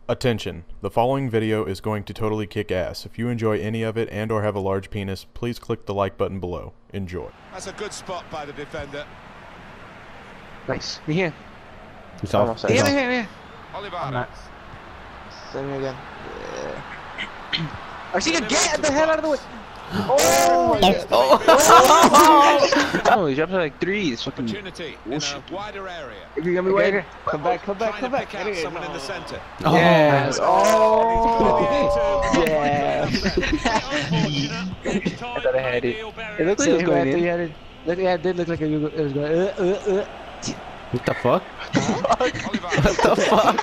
Attention, the following video is going to totally kick ass. If you enjoy any of it and or have a large penis, please click the like button below. Enjoy. That's a good spot by the defender. Nice. Me here. He's off. Here. Oliver. Send me again. Yeah. Arcega, get the hell out of the way! Oh! Oh, he dropped like threes. Fucking Opportunity in a wider area. you got me waiting. Come back. Trying to pick out someone in the centre. Yes. Oh! Yeah. I thought I had it. It looked like it was going in. It did look like it was going. What the fuck? Oliver. What the fuck?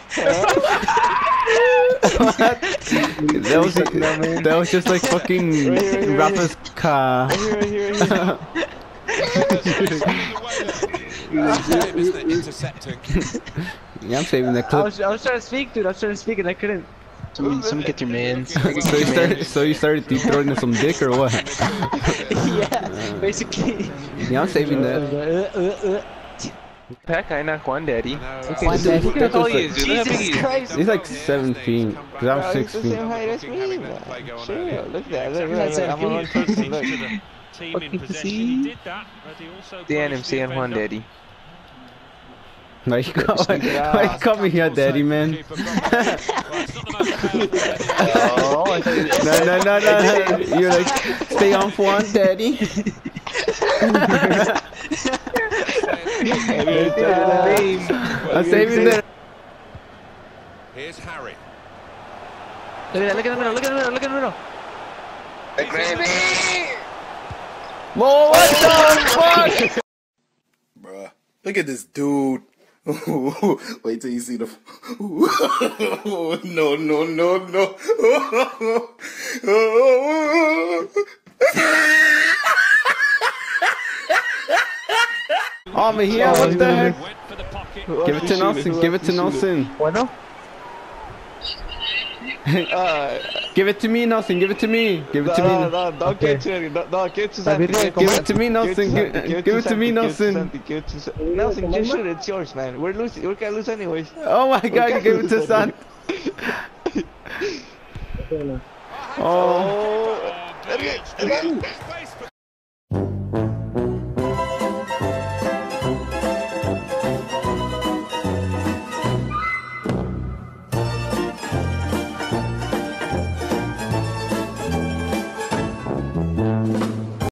What? That was just like fucking rapper's car. Isn't it intercepting? Yeah, I'm saving that I clip. was trying to speak, dude. I was trying to speak and I couldn't. Some get your mans. So you started deep throating some dick or what? Yeah, basically. Yeah, I'm saving that. That guy not Juan Daddy. Juan Daddy. Look how tall he is, dude. Look how big he Jesus is. Christ. He's like 7 feet. Cause I'm 6 He's the same feet. height as me, man. Sure, look at that. Look, I'm on Team in possession. He did that, but he also Dan MC and Juan Daddy. Why you call me your daddy, man? No. You're like, stay on for one, daddy. I'm saving that. Here's Harry. Look at the middle. Look at the middle. Whoa, what the fuck? Bruh, look at this dude. Wait till you see the. No. Oh, man, here, what the heck? Give it to Nelson, give it to Nelson. Bueno? Give it to me, Nelson, give it to me. Give it to me. No, don't give it to him. No, give it to Santi. Give it to me, Nelson. Give it to me, Nelson. Nelson, just shoot it. It's yours, man. We're losing. We're gonna lose anyways. Oh my god, you gave it to San. Oh.